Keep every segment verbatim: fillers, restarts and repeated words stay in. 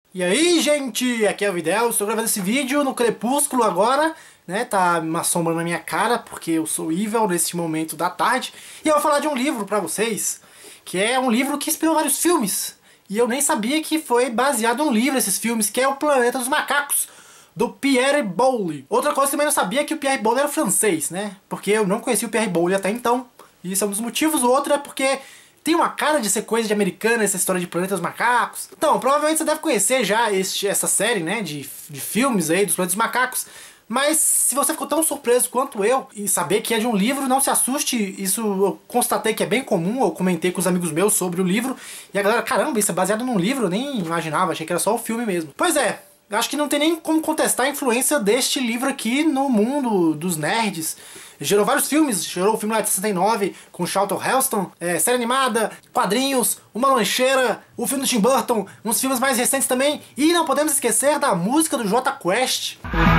E aí, gente, aqui é o Videl, estou gravando esse vídeo no crepúsculo agora, né, tá uma sombra na minha cara, porque eu sou evil nesse momento da tarde, e eu vou falar de um livro pra vocês, que é um livro que inspirou vários filmes, e eu nem sabia que foi baseado num livro esses filmes, que é O Planeta dos Macacos, do Pierre Boulle. Outra coisa que eu também não sabia é que o Pierre Boulle era francês, né, porque eu não conhecia o Pierre Boulle até então, e isso é um dos motivos. O outro é porque tem uma cara de ser coisa de americana essa história de Planeta dos Macacos. Então, provavelmente você deve conhecer já este, essa série, né, de, de filmes aí dos Planetas dos Macacos. Mas se você ficou tão surpreso quanto eu em saber que é de um livro, não se assuste. Isso eu constatei que é bem comum, eu comentei com os amigos meus sobre o livro. E a galera, caramba, isso é baseado num livro? Eu nem imaginava, achei que era só o filme mesmo. Pois é, eu acho que não tem nem como contestar a influência deste livro aqui no mundo dos nerds. Gerou vários filmes, gerou o filme lá de sessenta e nove com Charlton Heston, é, série animada, quadrinhos, Uma Lancheira, o filme do Tim Burton, uns filmes mais recentes também. E não podemos esquecer da música do Jota Quest.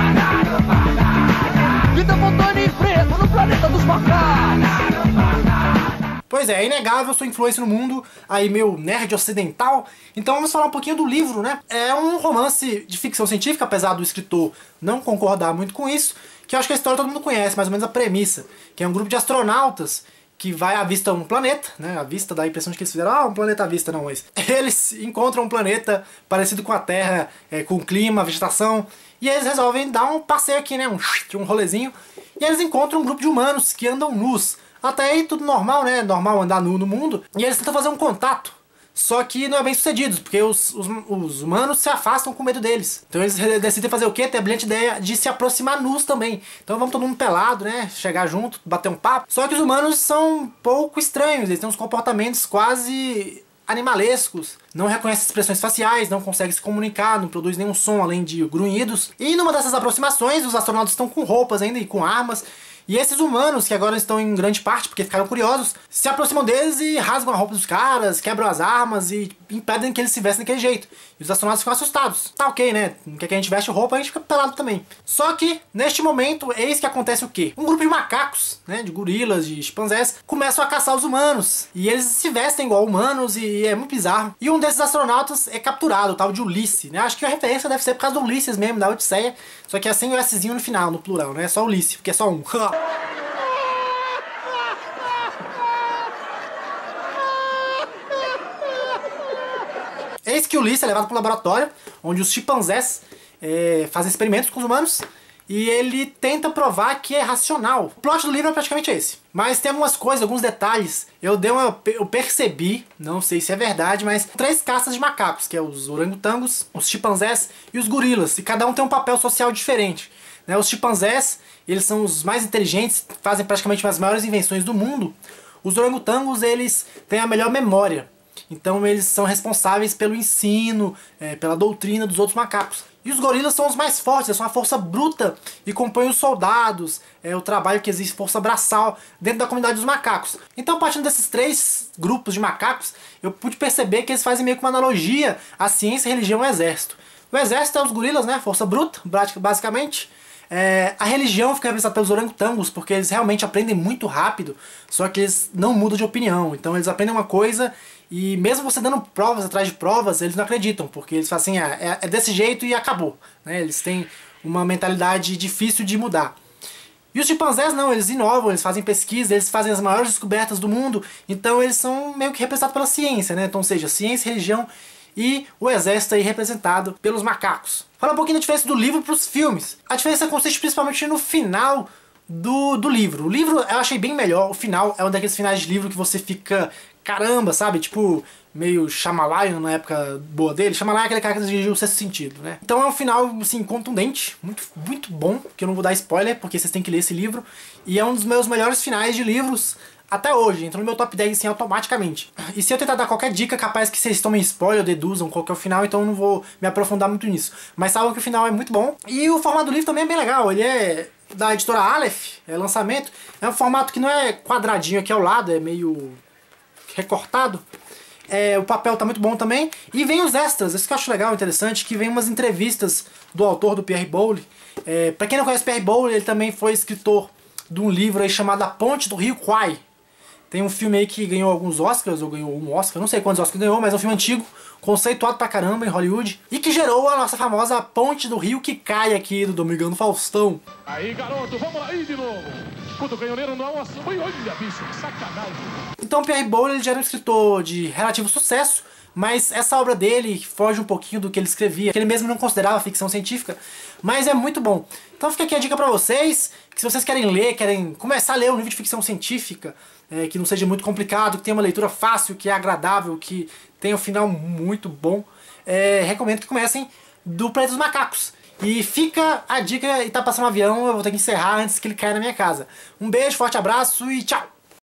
Vida montando empresa no planeta dos macacos. Pois é, é inegável sua influência no mundo, aí meu nerd ocidental. Então vamos falar um pouquinho do livro, né? É um romance de ficção científica, apesar do escritor não concordar muito com isso, que eu acho que a história todo mundo conhece, mais ou menos a premissa, que é um grupo de astronautas que vai à vista um planeta, né? A vista dá a impressão de que eles fizeram, ah, um planeta à vista, não, mas eles encontram um planeta parecido com a Terra, é, com clima, vegetação, e eles resolvem dar um passeio aqui, né? Um, um rolezinho, e eles encontram um grupo de humanos que andam nus. Até aí tudo normal, né? Normal andar nu no mundo. E eles tentam fazer um contato. Só que não é bem sucedido, porque os, os, os humanos se afastam com medo deles. Então eles decidem fazer o quê? Ter a brilhante ideia de se aproximar nus também. Então vamos todo mundo pelado, né? Chegar junto, bater um papo. Só que os humanos são um pouco estranhos. Eles têm uns comportamentos quase animalescos. Não reconhecem expressões faciais, não conseguem se comunicar, não produz nenhum som além de grunhidos. E numa dessas aproximações, os astronautas estão com roupas ainda e com armas. E esses humanos, que agora estão em grande parte porque ficaram curiosos, se aproximam deles e rasgam a roupa dos caras, quebram as armas e impedem que eles se vestem daquele jeito. E os astronautas ficam assustados. Tá ok, né? Não quer que a gente veste roupa, a gente fica pelado também. Só que, neste momento, eis que acontece o quê? Um grupo de macacos, né? De gorilas, de chimpanzés, começam a caçar os humanos. E eles se vestem igual humanos e é muito bizarro. E um desses astronautas é capturado, o tal de Ulisses, né? Acho que a referência deve ser por causa do Ulisses mesmo, da Odisseia. Só que é sem o Szinho no final, no plural, né? É só Ulisses, porque é só um. Eis que o Ulisses é levado para o laboratório, onde os chimpanzés é, fazem experimentos com os humanos, e ele tenta provar que é racional. O plot do livro é praticamente esse. Mas tem algumas coisas, alguns detalhes, eu, dei uma, eu percebi, não sei se é verdade, mas três caças de macacos, que é os orangotangos, os chimpanzés e os gorilas, e cada um tem um papel social diferente. Né? Os chimpanzés, eles são os mais inteligentes, fazem praticamente as maiores invenções do mundo. Os orangotangos, eles têm a melhor memória. Então eles são responsáveis pelo ensino, é, pela doutrina dos outros macacos. E os gorilas são os mais fortes, eles são a força bruta e compõem os soldados, é, o trabalho que existe, força braçal, dentro da comunidade dos macacos. Então, partindo desses três grupos de macacos, eu pude perceber que eles fazem meio que uma analogia à ciência, religião e exército. O exército é os gorilas, né, força bruta, basicamente. É, a religião fica representada pelos orangotangos, porque eles realmente aprendem muito rápido, só que eles não mudam de opinião. Então eles aprendem uma coisa e mesmo você dando provas atrás de provas, eles não acreditam, porque eles falam assim, ah, é, é desse jeito e acabou. Né? Eles têm uma mentalidade difícil de mudar. E os chimpanzés não, eles inovam, eles fazem pesquisa, eles fazem as maiores descobertas do mundo, então eles são meio que representados pela ciência, né? Então, ou seja, ciência, religião e o exército aí representado pelos macacos. Fala um pouquinho da diferença do livro para os filmes. A diferença consiste principalmente no final do, do livro. O livro eu achei bem melhor, o final é um daqueles finais de livro que você fica, caramba, sabe? Tipo, meio Shyamalan na época boa dele. Shyamalan é aquele cara que dirigiu o Sexto Sentido, né? Então é um final, assim, contundente, muito, muito bom, que eu não vou dar spoiler, porque vocês têm que ler esse livro. E é um dos meus melhores finais de livros até hoje, entrou no meu top dez assim automaticamente. E se eu tentar dar qualquer dica, capaz que vocês tomem spoiler ou deduzam qual que é o final, então eu não vou me aprofundar muito nisso. Mas saibam que o final é muito bom. E o formato do livro também é bem legal, ele é da editora Aleph, é lançamento. É um formato que não é quadradinho aqui ao lado, é meio recortado. É, o papel tá muito bom também. E vem os extras, isso que eu acho legal, interessante, que vem umas entrevistas do autor, do Pierre Boulle. É, pra quem não conhece Pierre Boulle, ele também foi escritor de um livro aí chamado A Ponte do Rio Kwai. Tem um filme aí que ganhou alguns Oscars, ou ganhou um Oscar, não sei quantos Oscars ganhou, mas é um filme antigo, conceituado pra caramba em Hollywood, e que gerou a nossa famosa Ponte do Rio que cai aqui do Domingão do Faustão. Aí, garoto, vamos lá, aí de novo. Quando o canhoneiro não é uma... Olha, bicho, que sacanagem. Então Pierre Boulle ele já era um escritor de relativo sucesso, mas essa obra dele foge um pouquinho do que ele escrevia, que ele mesmo não considerava ficção científica, mas é muito bom. Então fica aqui a dica pra vocês, que se vocês querem ler, querem começar a ler um livro de ficção científica, é, que não seja muito complicado, que tenha uma leitura fácil, que é agradável, que tenha um final muito bom, é, recomendo que comecem do Planeta dos Macacos. E fica a dica, e tá passando um avião, eu vou ter que encerrar antes que ele caia na minha casa. Um beijo, forte abraço e tchau!